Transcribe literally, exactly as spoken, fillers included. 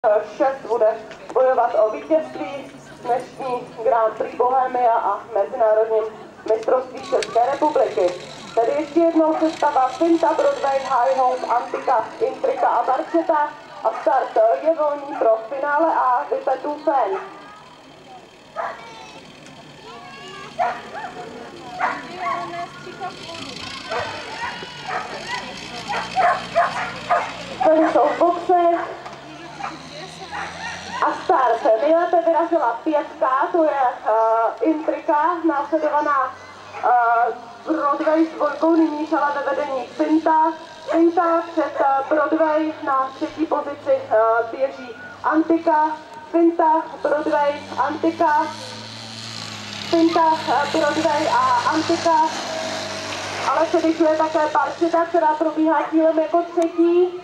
šest bude bojovat o vítězství dnešní Grand Prix Bohemia a mezinárodním mistrovství České republiky. Tedy ještě jednou sestava Finta, Broadway, High Hope, Antika, Intrika a Barčeta a start je volný pro finále a vypetů Fen. Tady jsou v boxech a start. Nejlépe vyrazila pětka, to je uh, Intrika, následovaná uh, Broadway s dvojkou, nyní šala ve vedení Finta. Finta před uh, Broadway na třetí pozici uh, běží Antika. Finta, Broadway, Antika. Finta, uh, Broadway a Antika. Ale se vyšuje také Barčeta, která probíhá cílem jako třetí.